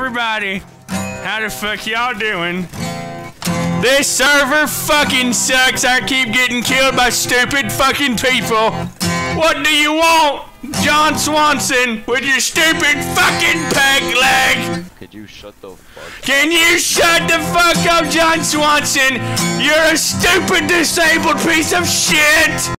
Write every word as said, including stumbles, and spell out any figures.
everybody. How the fuck y'all doing? This server fucking sucks. I keep getting killed by stupid fucking people. What do you want, John Swanson, with your stupid fucking peg leg? Could you shut the fuck up? Can you shut the fuck up, John Swanson? You're a stupid disabled piece of shit!